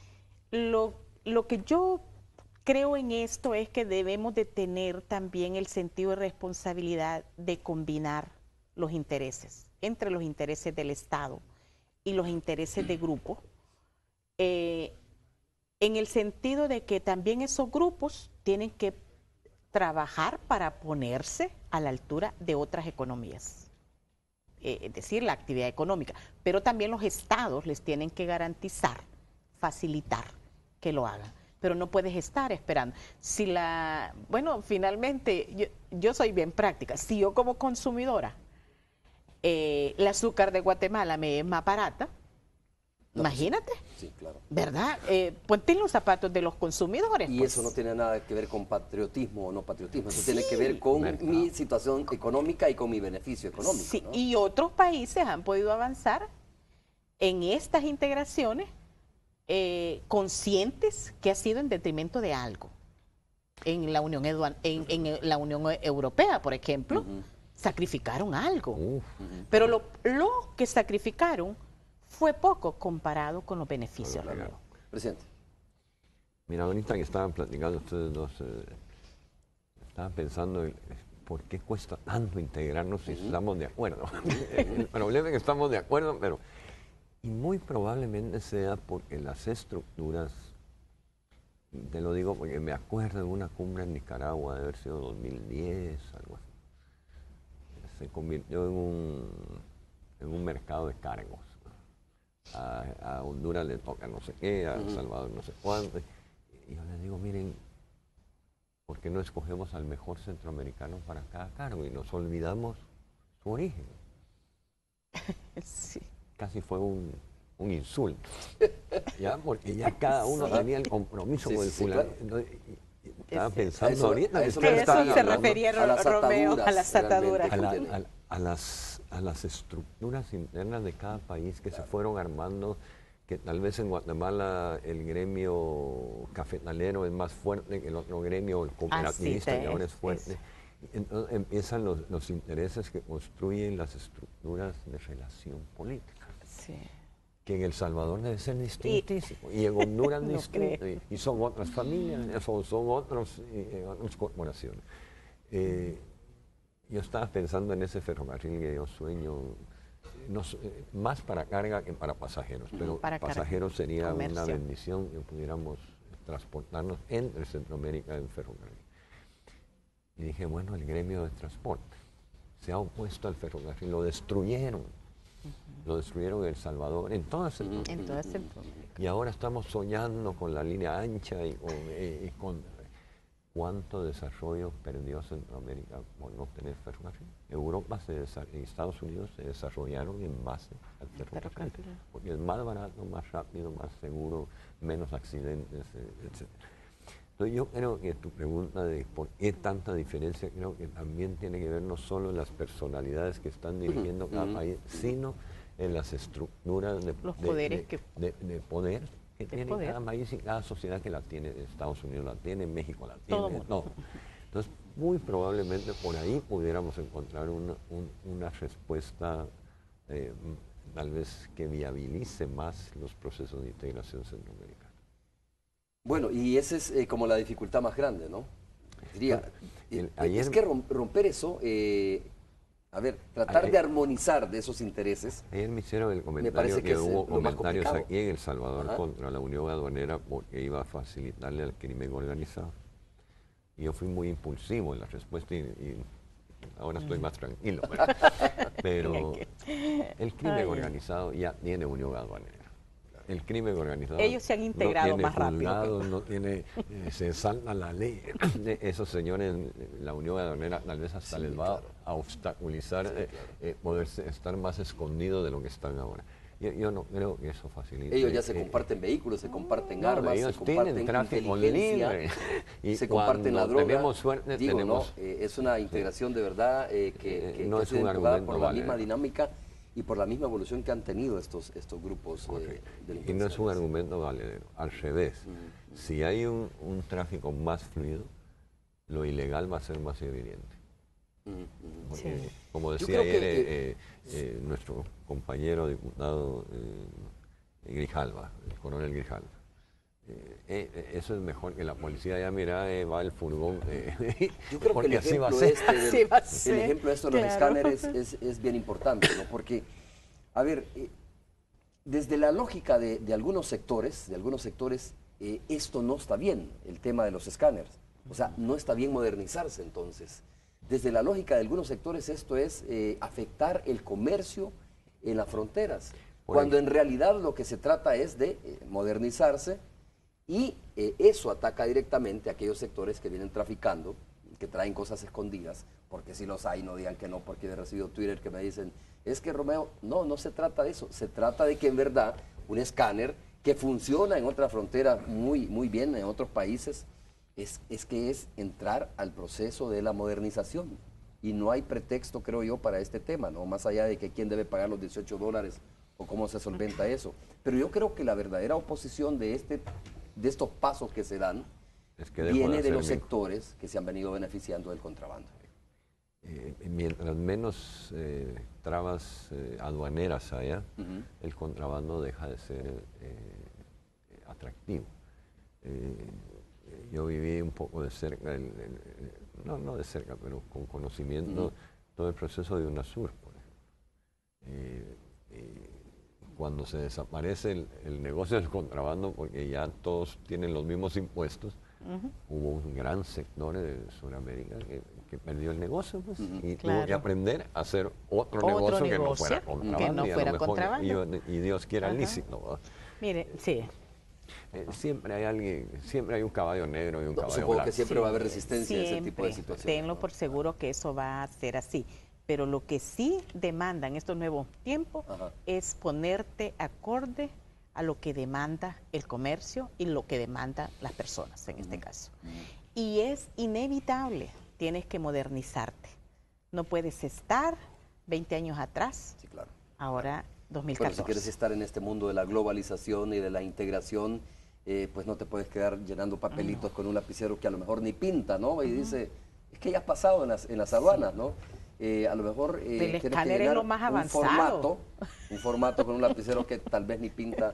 Lo que yo creo en esto es que debemos de tener también el sentido de responsabilidad de combinar los intereses, entre los intereses del Estado y los intereses de grupo, en el sentido de que también esos grupos tienen que trabajar para ponerse a la altura de otras economías, es decir, la actividad económica, pero también los estados les tienen que garantizar, facilitar que lo hagan, pero no puedes estar esperando. Bueno, finalmente, yo soy bien práctica, si yo como consumidora, el azúcar de Guatemala me es más barata, no, imagínate, sí, claro. ¿Verdad? Ponte en los zapatos de los consumidores. Y pues. eso no tiene nada que ver con patriotismo o no patriotismo, eso Sí. tiene que ver con mi situación económica y con mi beneficio económico. Sí, ¿no? y otros países han podido avanzar en estas integraciones conscientes que ha sido en detrimento de algo. En la Unión, en la Unión Europea, por ejemplo, sacrificaron algo. Pero lo que sacrificaron fue poco comparado con los beneficios. Claro. Presidente. Mira, ahorita que estaban platicando ustedes dos, estaba pensando en por qué cuesta tanto integrarnos si estamos de acuerdo. El problema es que estamos de acuerdo, pero... Y muy probablemente sea porque las estructuras, te lo digo porque me acuerdo de una cumbre en Nicaragua, de haber sido 2010, algo así. Se convirtió en un mercado de cargos. A Honduras le toca no sé qué, a El Salvador no sé cuánto. Y yo les digo, miren, ¿por qué no escogemos al mejor centroamericano para cada cargo y nos olvidamos su origen? Sí. Casi fue un insulto, ¿ya? Porque ya cada uno tenía el compromiso con el fulano. Claro. Estaba pensando ahorita que eso se refería Romeo, a las ataduras. A las estructuras internas de cada país que se fueron armando, que tal vez en Guatemala el gremio cafetalero es más fuerte que el otro gremio, el cooperativista, que ahora es fuerte. Entonces empiezan los intereses que construyen las estructuras de relación política. Sí. Que en El Salvador debe ser distintísimo, y en Honduras no distinto, y son otras familias, son otras corporaciones. Yo estaba pensando en ese ferrocarril que yo sueño, más para carga que para pasajeros, pero para pasajeros sería una bendición que pudiéramos transportarnos entre Centroamérica en ferrocarril. Y dije, bueno, el gremio de transporte se ha opuesto al ferrocarril, lo destruyeron. Lo destruyeron en El Salvador, en toda Centroamérica. Y ahora estamos soñando con la línea ancha y con cuánto desarrollo perdió Centroamérica por no tener ferrocarril. Europa y Estados Unidos se desarrollaron en base al ferrocarril, porque es más barato, más rápido, más seguro, menos accidentes, etc. Entonces yo creo que tu pregunta de por qué tanta diferencia, creo que también tiene que ver no solo en las personalidades que están dirigiendo cada país, sino en las estructuras de poder que tiene cada país y cada sociedad que la tiene. Estados Unidos la tiene, México la tiene, todo. Entonces, muy probablemente por ahí pudiéramos encontrar una respuesta tal vez que viabilice más los procesos de integración centroamericana. Bueno, y esa es como la dificultad más grande, ¿no? Diría, es que romper eso, tratar de armonizar de esos intereses. Ayer me hicieron el comentario que hubo comentarios aquí en El Salvador contra la Unión Aduanera porque iba a facilitarle al crimen organizado. Y yo fui muy impulsivo en la respuesta y ahora estoy más tranquilo, ¿verdad? Pero el crimen organizado ya tiene unión aduanera. El crimen organizado ellos se han integrado no tiene más rápido. juzgados, no tiene, se salta la ley. Esos señores, la unión aduanera tal vez hasta les va a obstaculizar poder estar más escondidos de lo que están ahora. Yo no creo que eso facilite. Ellos ya se comparten vehículos, se comparten armas, ellos se comparten tienen tráfico inteligencia, libre. Y se comparten la droga. Tenemos suerte, Digo, tenemos, es una integración de verdad que no ha es sido un empujada argumento por la válido. misma dinámica y por la misma evolución que han tenido estos grupos y no es delincuenciales. un argumento valedero, al revés. Si hay un tráfico más fluido, lo ilegal va a ser más evidente. Porque, Sí. como Yo decía creo ayer nuestro compañero diputado Grijalva, el coronel Grijalva, eso es mejor que la policía ya mira, va el furgón. Yo creo que el así va a ejemplo, ser. Así va a el ser, ejemplo de esto de los claro. escáneres es bien importante, ¿no? Porque, a ver, desde la lógica de algunos sectores, esto no está bien, el tema de los escáneres. O sea, no está bien modernizarse entonces. Desde la lógica de algunos sectores esto es afectar el comercio en las fronteras, cuando en realidad lo que se trata es de modernizarse y eso ataca directamente a aquellos sectores que vienen traficando, que traen cosas escondidas, porque si los hay, no digan que no, porque he recibido Twitter que me dicen, es que Romeo, no se trata de eso, se trata de que en verdad un escáner que funciona en otra frontera muy bien, en otros países, es que es entrar al proceso de la modernización. Y no hay pretexto, creo yo, para este tema, ¿no? Más allá de que quién debe pagar los $18 o cómo se solventa eso. Pero yo creo que la verdadera oposición de estos pasos que se dan Es que viene de los sectores que se han venido beneficiando del contrabando. Mientras menos trabas aduaneras haya, el contrabando deja de ser atractivo. Yo viví un poco de cerca, no de cerca, pero con conocimiento, todo el proceso de UNASUR. Cuando se desaparece el negocio del contrabando, porque ya todos tienen los mismos impuestos, hubo un gran sector de Sudamérica que perdió el negocio, pues, y tuvo que aprender a hacer otro negocio que no fuera contrabando, y Dios quiera lícito, ¿verdad? Mire, sí. Siempre hay alguien, siempre hay un caballo negro y un caballo Supongo blanco. que siempre va a haber resistencia a ese tipo de Siempre, situaciones. tenlo por seguro que eso va a ser así. Pero lo que sí demandan estos nuevos tiempos es ponerte acorde a lo que demanda el comercio y lo que demandan las personas en este caso. Y es inevitable, tienes que modernizarte. No puedes estar 20 años atrás, Sí, claro. ahora 2014. Bueno, si quieres estar en este mundo de la globalización y de la integración, pues no te puedes quedar llenando papelitos con un lapicero que a lo mejor ni pinta, ¿no? Y dice, es que ya has pasado en las aduanas, ¿no? A lo mejor El tienes que escáner es llenar lo más avanzado. un formato con un lapicero que tal vez ni pinta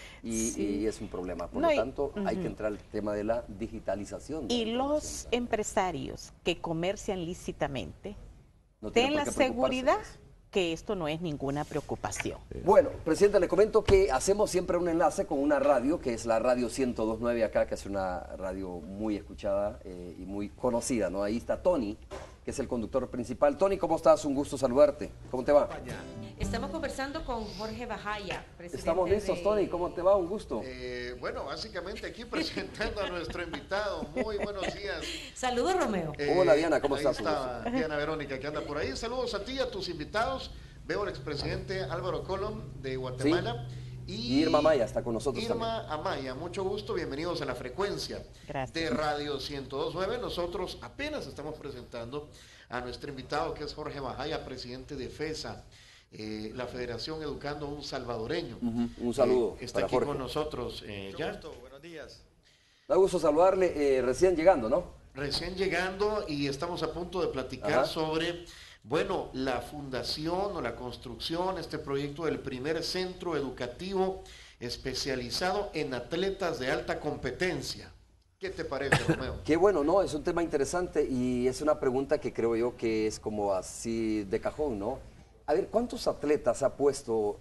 y es un problema. Por lo tanto, hay que entrar al tema de la digitalización. Y los empresarios que comercian lícitamente, no tienen ten por la qué preocuparse, seguridad pues. que esto no es ninguna preocupación. Bueno, presidente, le comento que hacemos siempre un enlace con una radio, que es la radio 102.9 acá, que es una radio muy escuchada y muy conocida, ¿no? Ahí está Tony, que es el conductor principal. Tony, ¿cómo estás? Un gusto saludarte. ¿Cómo te va? Estamos conversando con Jorge Bajaya, presidente. Estamos listos, Tony. ¿Cómo te va? Un gusto. Bueno, básicamente aquí presentando a nuestro invitado. Muy buenos días. Saludos, Romeo. Hola, Diana, ¿cómo ahí estás? Está Diana Verónica, que anda por ahí. Saludos a ti y a tus invitados. Veo al expresidente Álvaro Colom de Guatemala. Sí. Y Irma Amaya está con nosotros Irma Amaya, mucho gusto, bienvenidos a la frecuencia de Radio 102.9. Nosotros apenas estamos presentando a nuestro invitado, que es Jorge Bajaya, presidente de FESA, la Federación Educando a un Salvadoreño. Un saludo está para aquí Jorge. con nosotros. Mucho gusto, buenos días. Da gusto saludarle, recién llegando, ¿no? Recién llegando y estamos a punto de platicar sobre... Bueno, la fundación o la construcción, este proyecto del primer centro educativo especializado en atletas de alta competencia. ¿Qué te parece, Romeo? Qué bueno, ¿no? Es un tema interesante y es una pregunta que creo yo que es como así de cajón, ¿no? A ver, ¿cuántos atletas ha puesto,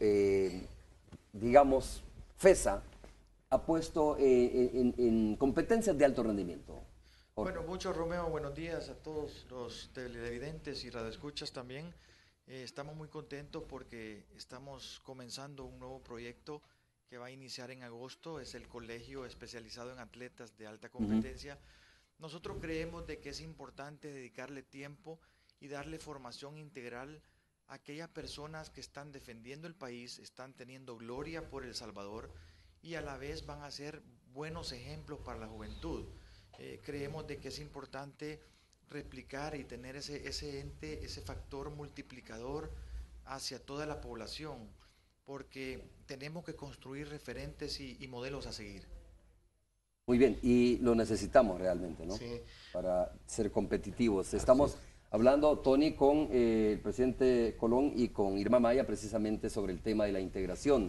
digamos, FESA, ha puesto en competencias de alto rendimiento? Bueno, mucho Romeo, buenos días a todos los televidentes y radioescuchas también. Estamos muy contentos porque estamos comenzando un nuevo proyecto que va a iniciar en agosto, es el Colegio Especializado en Atletas de Alta Competencia. Nosotros creemos de que es importante dedicarle tiempo y darle formación integral a aquellas personas que están defendiendo el país, están teniendo gloria por El Salvador y a la vez van a ser buenos ejemplos para la juventud. Creemos de que es importante replicar y tener ese ente, ese factor multiplicador hacia toda la población, porque tenemos que construir referentes y modelos a seguir. Muy bien, y lo necesitamos realmente, ¿no? Sí. Para ser competitivos. Estamos hablando, Tony, con el presidente Colón y con Irma Maya precisamente sobre el tema de la integración.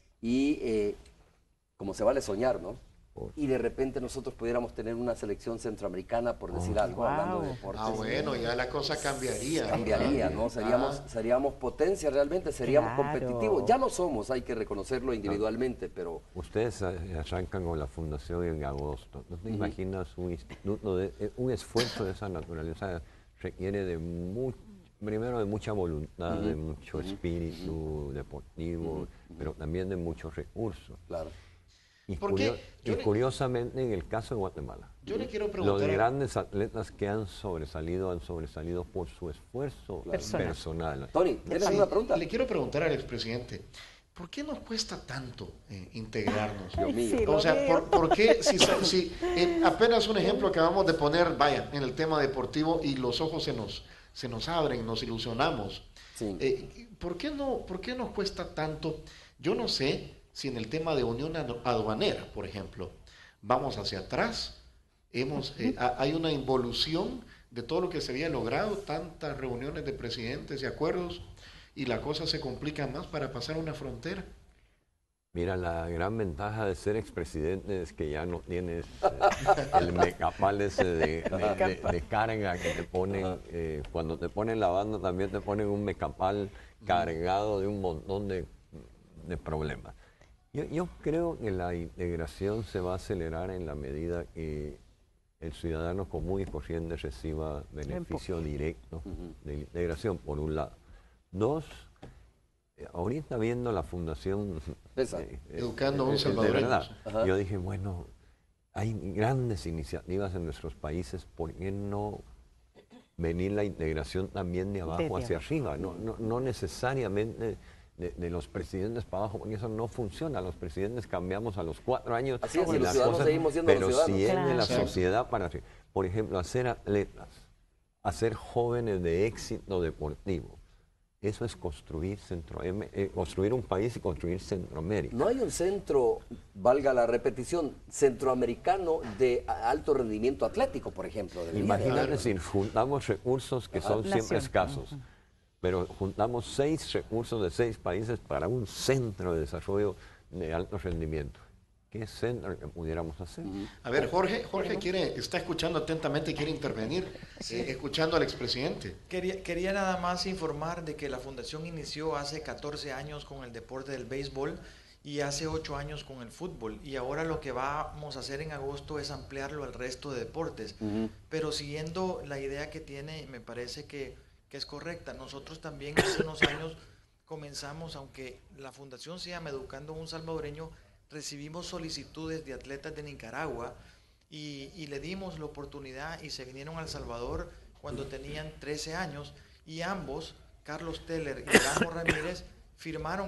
Y como se vale soñar, ¿no? Y de repente nosotros pudiéramos tener una selección centroamericana, por decir algo, hablando de deportes. Ah, bueno, ya la cosa cambiaría. Cambiaría, ¿no? Seríamos potencia realmente, seríamos competitivos. Ya lo somos, hay que reconocerlo individualmente, pero... Ustedes arrancan con la fundación en agosto. ¿No te imaginas un instituto, un esfuerzo de esa naturaleza requiere de primero de mucha voluntad, de mucho espíritu deportivo, pero también de muchos recursos? Claro. Y, curiosamente, en el caso de Guatemala, yo le quiero preguntar, los grandes atletas que han sobresalido por su esfuerzo personal. Tony, ¿tienes alguna pregunta? Le quiero preguntar al expresidente, ¿por qué nos cuesta tanto integrarnos? Dios mío. Sí, O sea, ¿por qué si apenas un ejemplo acabamos de poner, vaya, en el tema deportivo y los ojos se nos abren, nos ilusionamos? Sí. ¿Por qué nos cuesta tanto? Yo no sé si en el tema de unión aduanera, por ejemplo, vamos hacia atrás, hay una involución de todo lo que se había logrado, tantas reuniones de presidentes y acuerdos, y la cosa se complica más para pasar una frontera. Mira, la gran ventaja de ser expresidente es que ya no tienes el mecapal ese de carga que te ponen, cuando te ponen la banda también te ponen un mecapal cargado de un montón de problemas. Yo creo que la integración se va a acelerar en la medida que el ciudadano común y corriente reciba beneficio directo de la integración, por un lado. Dos, ahorita viendo la fundación Educando a un salvadoreño. de verdad, yo dije, bueno, hay grandes iniciativas en nuestros países, ¿por qué no venir la integración también de abajo hacia arriba? No necesariamente de los presidentes para abajo, porque eso no funciona. Los presidentes cambiamos a los 4 años. Así es, y los las ciudadanos cosas, seguimos siendo pero los ciudadanos. si es de la Claro. sociedad para arriba. Por ejemplo, hacer atletas, hacer jóvenes de éxito deportivo. Eso es construir construir un país y construir Centroamérica. No hay un centro, valga la repetición, centroamericano de alto rendimiento atlético, por ejemplo. Imagínate si juntamos recursos que son siempre Nación. escasos, pero juntamos 6 recursos de 6 países para un centro de desarrollo de alto rendimiento. ¿Qué centro que pudiéramos hacer? A ver, Jorge está escuchando atentamente y quiere intervenir, escuchando al expresidente. Quería nada más informar de que la fundación inició hace 14 años con el deporte del béisbol y hace 8 años con el fútbol, y ahora lo que vamos a hacer en agosto es ampliarlo al resto de deportes, pero siguiendo la idea que tiene, me parece que es correcta. Nosotros también hace unos años comenzamos, aunque la fundación se llama Educando a un Salvadoreño, recibimos solicitudes de atletas de Nicaragua y le dimos la oportunidad y se vinieron a El Salvador cuando tenían 13 años, y ambos, Carlos Teller y Ramos Ramírez, firmaron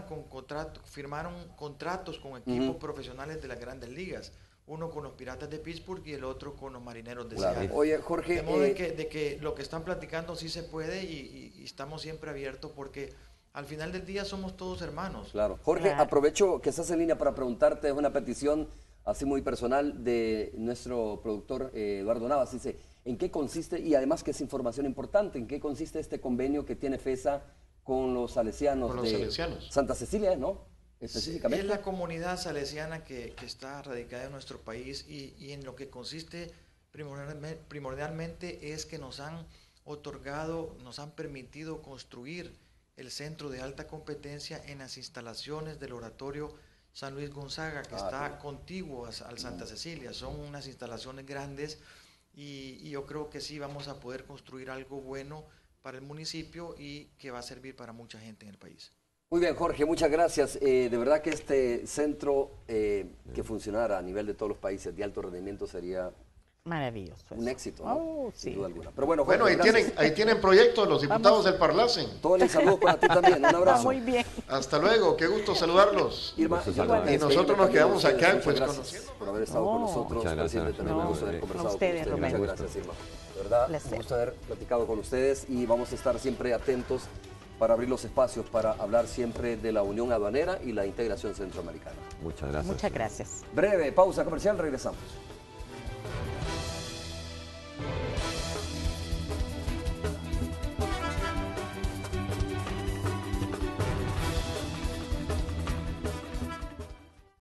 contratos con equipos profesionales de las grandes ligas, uno con los Piratas de Pittsburgh y el otro con los Marineros de Seattle. Oye, Jorge, De modo de que lo que están platicando sí se puede y estamos siempre abiertos, porque al final del día somos todos hermanos. Claro. Jorge, Claro. aprovecho que estás en línea para preguntarte, es una petición así muy personal de nuestro productor Eduardo Navas. Dice, ¿en qué consiste, y además que es información importante, en qué consiste este convenio que tiene FESA con los salesianos salesianos. Santa Cecilia, ¿no? Específicamente. Es la comunidad salesiana que está radicada en nuestro país, y en lo que consiste primordialmente es que nos han otorgado, nos han permitido construir el centro de alta competencia en las instalaciones del oratorio San Luis Gonzaga, que está contiguo al Santa Cecilia. Son unas instalaciones grandes y yo creo que sí vamos a poder construir algo bueno para el municipio y que va a servir para mucha gente en el país. Muy bien, Jorge, muchas gracias. De verdad que este centro que funcionara a nivel de todos los países de alto rendimiento sería Maravilloso. un éxito, ¿no? Oh, sí. Sin duda alguna. Pero bueno, Jorge, Bueno, ahí tienen proyectos los diputados del Parlacen. Todo el saludo para ti también. Un abrazo. Muy bien. Hasta luego, qué gusto saludarlos. Irma, Gusto ya para saludar. Y nosotros nos despedirme quedamos también de acá, ustedes, pues, muchas gracias conociendo. por haber estado con nosotros. Muchas gracias. Presidente, también un gusto haber No, conversado a ustedes, con Rubén. Muchas gracias, Irma. De verdad, Placer. un gusto haber platicado con ustedes y vamos a estar siempre atentos para abrir los espacios para hablar siempre de la Unión Aduanera y la integración centroamericana. Muchas gracias. Muchas gracias. Breve pausa comercial, regresamos.